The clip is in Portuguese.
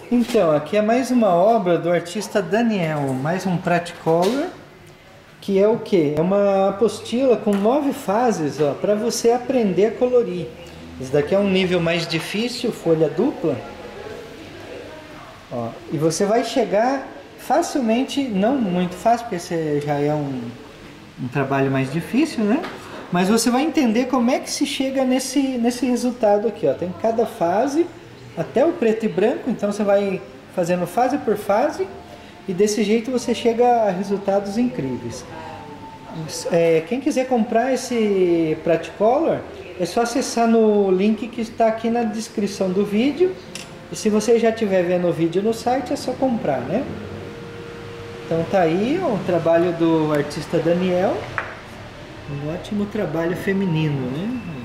Então, aqui é mais uma obra do artista Daniel, mais um Praticolor, que é o quê? É uma apostila com 9 fases, para você aprender a colorir. Esse daqui é um nível mais difícil, folha dupla. Ó, e você vai chegar facilmente, não muito fácil, porque esse já é um trabalho mais difícil, né? Mas você vai entender como é que se chega nesse resultado aqui, ó. Tem cada fase, até o preto e branco, então você vai fazendo fase por fase e desse jeito você chega a resultados incríveis. Quem quiser comprar esse Praticolor, é só acessar no link que está aqui na descrição do vídeo. E se você já estiver vendo o vídeo no site, é só comprar, né? Então tá aí o trabalho do artista Daniel. Um ótimo trabalho feminino, né?